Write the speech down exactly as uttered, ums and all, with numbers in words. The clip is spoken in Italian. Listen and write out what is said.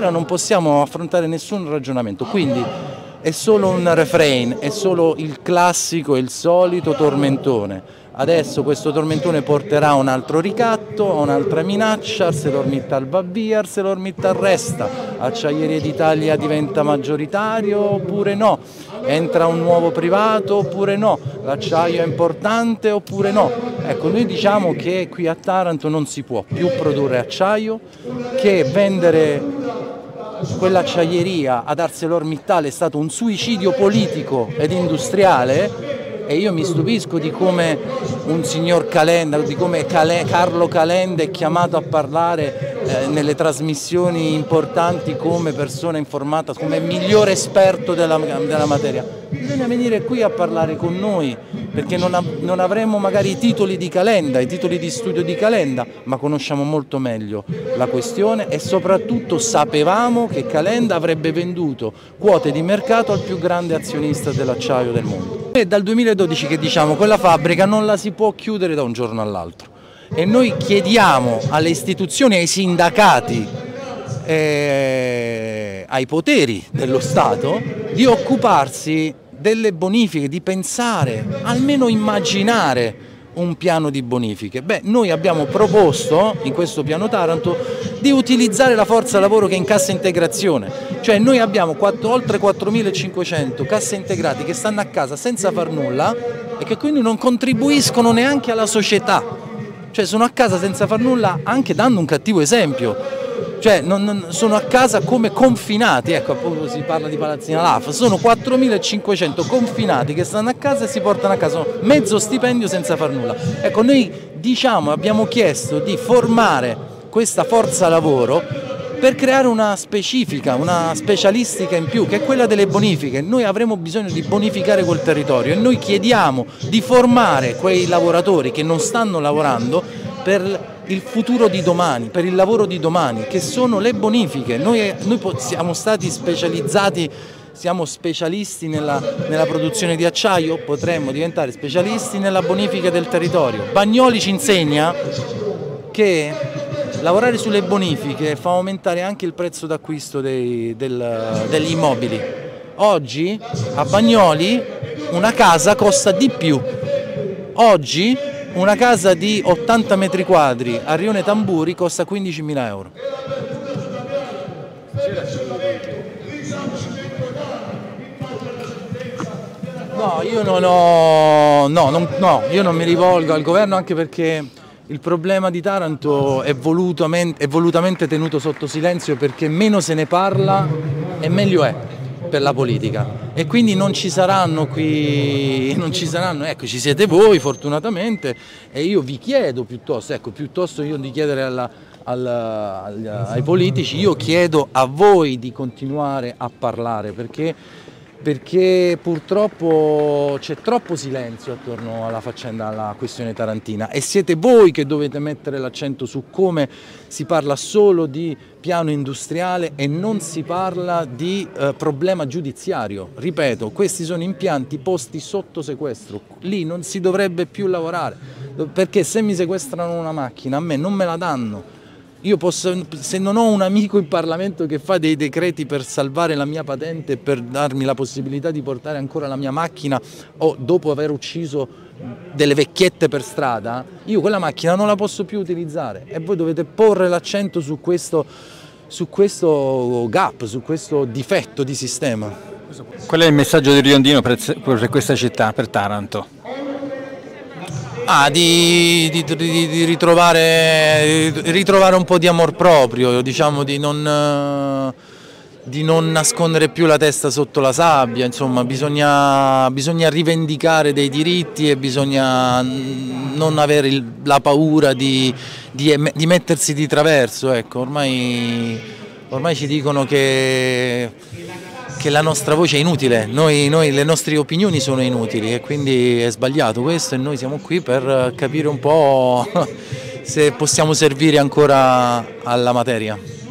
ora non possiamo affrontare nessun ragionamento, quindi è solo un refrain, è solo il classico e il solito tormentone. Adesso questo tormentone porterà a un altro ricatto, a un'altra minaccia, ArcelorMittal va via, ArcelorMittal resta, Acciaierie d'Italia diventa maggioritario oppure no, entra un nuovo privato oppure no, l'acciaio è importante oppure no. Ecco, noi diciamo che qui a Taranto non si può più produrre acciaio, che vendere quell'acciaieria ad ArcelorMittal è stato un suicidio politico ed industriale. E io mi stupisco di come un signor Calenda, di come Cale, Carlo Calenda è chiamato a parlare eh, nelle trasmissioni importanti come persona informata, come migliore esperto della, della materia. Bisogna venire qui a parlare con noi, perché non, non avremo magari i titoli di Calenda, i titoli di studio di Calenda, ma conosciamo molto meglio la questione e soprattutto sapevamo che Calenda avrebbe venduto quote di mercato al più grande azionista dell'acciaio del mondo. È dal duemiladodici che diciamo quella fabbrica non la si può chiudere da un giorno all'altro e noi chiediamo alle istituzioni, ai sindacati, eh, ai poteri dello Stato di occuparsi delle bonifiche, di pensare, almeno immaginare un piano di bonifiche. Beh, noi abbiamo proposto in questo piano Taranto di utilizzare la forza lavoro che è in cassa integrazione, cioè noi abbiamo quattro, oltre quattromilacinquecento casse integrati che stanno a casa senza far nulla e che quindi non contribuiscono neanche alla società, cioè sono a casa senza far nulla anche dando un cattivo esempio. Cioè non, non, sono a casa come confinati, ecco appunto si parla di Palazzina L A F, sono quattromilacinquecento confinati che stanno a casa e si portano a casa mezzo stipendio senza far nulla. Ecco, noi diciamo, abbiamo chiesto di formare questa forza lavoro per creare una specifica, una specialistica in più, che è quella delle bonifiche. Noi avremo bisogno di bonificare quel territorio e noi chiediamo di formare quei lavoratori che non stanno lavorando per il futuro di domani, per il lavoro di domani, che sono le bonifiche. Noi, noi siamo stati specializzati, siamo specialisti nella, nella produzione di acciaio, potremmo diventare specialisti nella bonifica del territorio. Bagnoli ci insegna che lavorare sulle bonifiche fa aumentare anche il prezzo d'acquisto del, degli immobili. Oggi a Bagnoli una casa costa di più. Oggi una casa di ottanta metri quadri a Rione Tamburi costa quindicimila euro. No, io non ho, no, non, no, io non mi rivolgo al governo, anche perché il problema di Taranto è volutamente, è volutamente tenuto sotto silenzio, perché meno se ne parla e meglio è per la politica. E quindi non ci saranno qui, non ci saranno, ecco, ci siete voi fortunatamente, e io vi chiedo piuttosto, ecco, piuttosto io di chiedere alla, alla, agli, ai politici, io chiedo a voi di continuare a parlare, perché, perché purtroppo c'è troppo silenzio attorno alla faccenda, alla questione tarantina, e siete voi che dovete mettere l'accento su come si parla solo di piano industriale e non si parla di eh, problema giudiziario. Ripeto, questi sono impianti posti sotto sequestro, lì non si dovrebbe più lavorare, perché se mi sequestrano una macchina a me non me la danno. Io posso, se non ho un amico in Parlamento che fa dei decreti per salvare la mia patente e per darmi la possibilità di portare ancora la mia macchina, o dopo aver ucciso delle vecchiette per strada, io quella macchina non la posso più utilizzare, e voi dovete porre l'accento su questo, su questo gap, su questo difetto di sistema. Qual è il messaggio di Riondino per, per questa città, per Taranto? Ah, di, di, di, di ritrovare, ritrovare un po' di amor proprio, diciamo, di non, di non nascondere più la testa sotto la sabbia, insomma, bisogna, bisogna rivendicare dei diritti e bisogna non avere il, la paura di, di, di mettersi di traverso, ecco, ormai, ormai ci dicono che che la nostra voce è inutile, noi, noi, le nostre opinioni sono inutili, e quindi è sbagliato questo, e noi siamo qui per capire un po' se possiamo servire ancora alla materia.